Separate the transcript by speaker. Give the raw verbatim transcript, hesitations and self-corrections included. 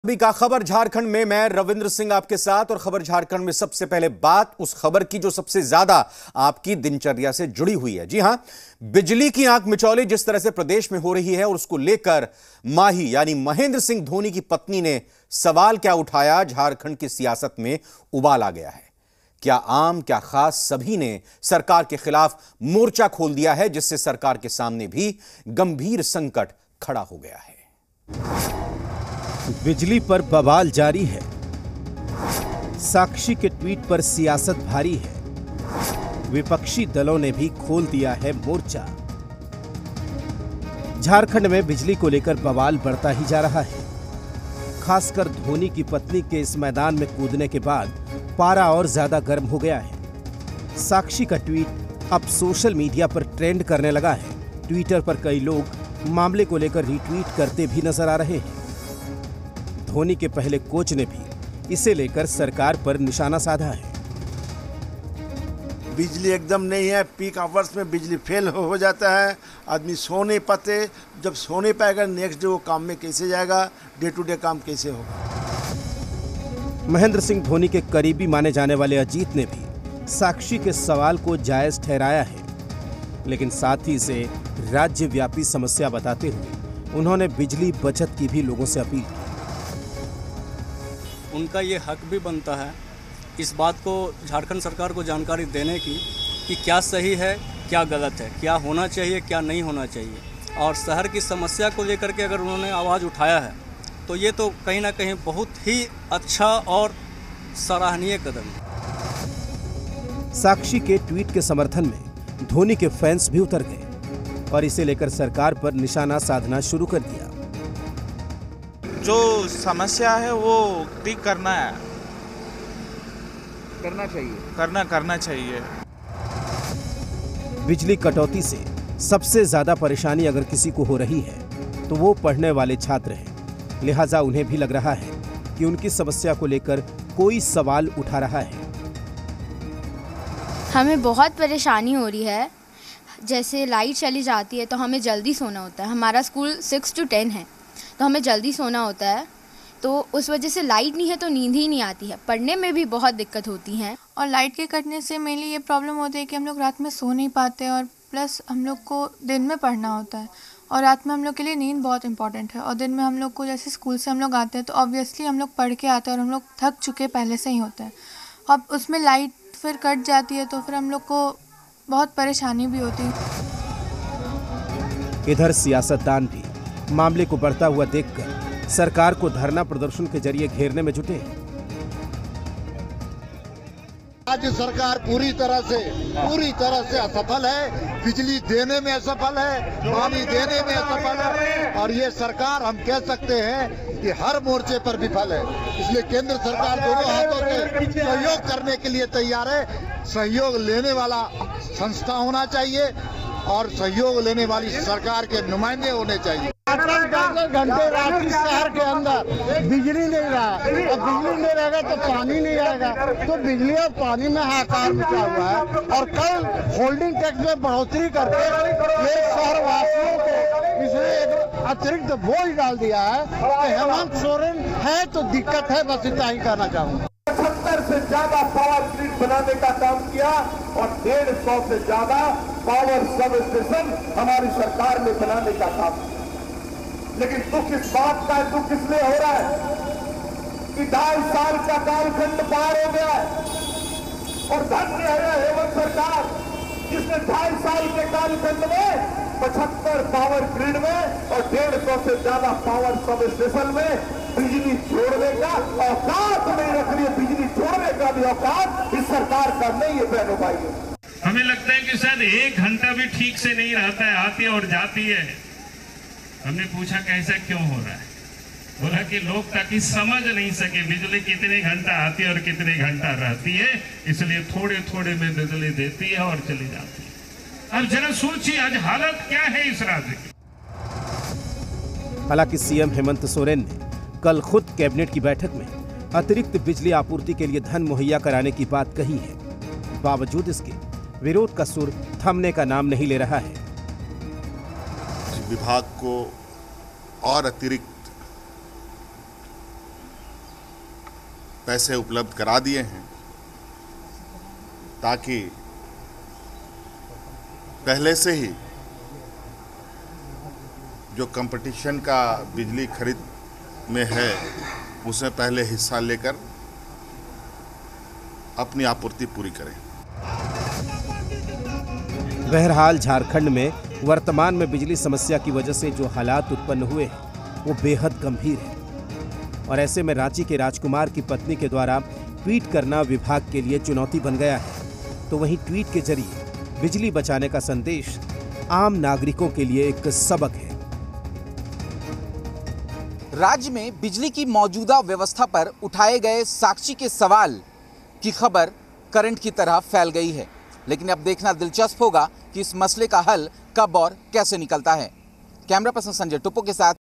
Speaker 1: अभी का खबर झारखंड में, मैं रविंद्र सिंह आपके साथ। और खबर झारखंड में सबसे पहले बात उस खबर की जो सबसे ज्यादा आपकी दिनचर्या से जुड़ी हुई है। जी हां, बिजली की आंख मिचौली जिस तरह से प्रदेश में हो रही है और उसको लेकर माही यानी महेंद्र सिंह धोनी की पत्नी ने सवाल क्या उठाया, झारखंड की सियासत में उबाल आ गया है। क्या आम क्या खास, सभी ने सरकार के खिलाफ मोर्चा खोल दिया है, जिससे सरकार के सामने भी गंभीर संकट खड़ा हो गया है।
Speaker 2: बिजली पर बवाल जारी है। साक्षी के ट्वीट पर सियासत भारी है। विपक्षी दलों ने भी खोल दिया है मोर्चा। झारखंड में बिजली को लेकर बवाल बढ़ता ही जा रहा है। खासकर धोनी की पत्नी के इस मैदान में कूदने के बाद पारा और ज्यादा गर्म हो गया है। साक्षी का ट्वीट अब सोशल मीडिया पर ट्रेंड करने लगा है। ट्विटर पर कई लोग मामले को लेकर रीट्वीट करते भी नजर आ रहे हैं। धोनी के पहले कोच ने भी इसे लेकर सरकार पर निशाना साधा है।
Speaker 3: बिजली एकदम नहीं है, पीक आवर्स में बिजली फेल हो जाता है, आदमी सो नहीं पाते। जब सो नहीं पाएगा नेक्स्ट डे वो काम में कैसे जाएगा, डे टू डे काम कैसे होगा।
Speaker 2: महेंद्र सिंह धोनी के करीबी माने जाने वाले अजीत ने भी साक्षी के सवाल को जायज ठहराया है, लेकिन साथ ही इसे राज्यव्यापी समस्या बताते हुए उन्होंने बिजली बचत की भी लोगों से अपील की।
Speaker 4: उनका ये हक भी बनता है इस बात को झारखंड सरकार को जानकारी देने की कि क्या सही है क्या गलत है, क्या होना चाहिए क्या नहीं होना चाहिए। और शहर की समस्या को लेकर के अगर उन्होंने आवाज़ उठाया है तो ये तो कहीं ना कहीं बहुत ही अच्छा और सराहनीय कदम है।
Speaker 2: साक्षी के ट्वीट के समर्थन में धोनी के फैंस भी उतर गए और इसे लेकर सरकार पर निशाना साधना शुरू कर दिया।
Speaker 5: जो समस्या है वो ठीक करना है,
Speaker 6: करना चाहिए
Speaker 5: करना करना चाहिए।
Speaker 2: बिजली कटौती से सबसे ज्यादा परेशानी अगर किसी को हो रही है तो वो पढ़ने वाले छात्र हैं। लिहाजा उन्हें भी लग रहा है कि उनकी समस्या को लेकर कोई सवाल उठा रहा है।
Speaker 7: हमें बहुत परेशानी हो रही है। जैसे लाइट चली जाती है तो हमें जल्दी सोना होता है। हमारा स्कूल सिक्स टू टेन है तो हमें जल्दी सोना होता है, तो उस वजह से लाइट नहीं है तो नींद ही नहीं आती है। पढ़ने में भी बहुत दिक्कत होती है।
Speaker 8: और लाइट के कटने से मेनली ये प्रॉब्लम होती है कि हम लोग रात में सो नहीं पाते और प्लस हम लोग को दिन में पढ़ना होता है और रात में हम लोग के लिए नींद बहुत इंपॉर्टेंट है। और दिन में हम लोग को जैसे स्कूल से हम लोग आते हैं तो ऑब्वियसली हम लोग पढ़ के आते हैं और हम लोग थक चुके पहले से ही होते हैं। अब उसमें लाइट फिर कट जाती है तो फिर हम लोग को बहुत परेशानी भी होती है।
Speaker 2: इधर सियासतदान भी मामले को बढ़ता हुआ देखकर सरकार को धरना प्रदर्शन के जरिए घेरने में जुटे हैं।
Speaker 9: राज्य सरकार पूरी तरह से पूरी तरह से असफल है, बिजली देने में असफल है, पानी देने में असफल है और ये सरकार हम कह सकते हैं कि हर मोर्चे पर विफल है। इसलिए केंद्र सरकार दोनों हाथों से सहयोग करने के लिए तैयार है। सहयोग लेने वाला संस्था होना चाहिए और सहयोग लेने वाली सरकार के नुमाइंदे होने चाहिए।
Speaker 10: घंटे रात इस शहर के अंदर बिजली नहीं रहा, अब बिजली नहीं रहेगा तो पानी नहीं आएगा, तो बिजली और पानी में हाहाकार मचा हुआ है। और कल होल्डिंग टैक्स में बढ़ोतरी करके ये शहर वासियों को इसमें एक अतिरिक्त बोझ डाल दिया है। तो हेमंत सोरेन है तो दिक्कत है, बस इतना ही कहना चाहूँगा।
Speaker 11: पचहत्तर से ज्यादा पावर ग्रिड बनाने का काम किया और डेढ़ सौ से ज्यादा पावर सब स्टेशन हमारी सरकार ने बनाने का काम किया। लेकिन दुख इस बात का है, दुख इसलिए हो रहा है कि ढाई साल का कालखंड पार हो गया है और धन्य है हेमंत सरकार जिसने ढाई साल के कालखंड में पचहत्तर पावर ग्रिड में और डेढ़ सौ से ज्यादा पावर सब स्टेशन में बिजली छोड़ने का औकात नहीं रख रही है। बिजली छोड़ने का भी औकात इस सरकार का नहीं है। बहनों भाइयों,
Speaker 12: हमें लगता है कि शायद एक घंटा भी ठीक से नहीं रहता है, आती है और जाती है। हमने पूछा कैसा क्यों हो रहा है, बोला कि लोग ताकि समझ नहीं सके बिजली कितने घंटा आती है और कितने घंटा रहती है, इसलिए थोड़े थोड़े में बिजली देती है और चली जाती है। अब जरा सोचिए आज हालत क्या है इस राज्य की।
Speaker 2: हालांकि सीएम हेमंत सोरेन ने कल खुद कैबिनेट की बैठक में अतिरिक्त बिजली आपूर्ति के लिए धन मुहैया कराने की बात कही है। बावजूद इसके विरोध का सुर थमने का नाम नहीं ले रहा है।
Speaker 13: विभाग को और अतिरिक्त
Speaker 6: पैसे उपलब्ध करा दिए हैं ताकि पहले से ही जो कंपटीशन का बिजली खरीद में है उसमें पहले हिस्सा लेकर अपनी आपूर्ति पूरी करें।
Speaker 2: बहरहाल झारखंड में वर्तमान में बिजली समस्या की वजह से जो हालात उत्पन्न हुए हैं वो बेहद गंभीर है और ऐसे में रांची के राजकुमार की पत्नी के द्वारा ट्वीट करना विभाग के लिए चुनौती बन गया है। तो वहीं ट्वीट के जरिए बिजली बचाने का संदेश आम नागरिकों के लिए एक सबक है।
Speaker 13: राज्य में बिजली की मौजूदा व्यवस्था पर उठाए गए साक्षी के सवाल की खबर करंट की तरह फैल गई है, लेकिन अब देखना दिलचस्प होगा कि इस मसले का हल कब और कैसे निकलता है। कैमरा पर्सन संजय टुप्पो के साथ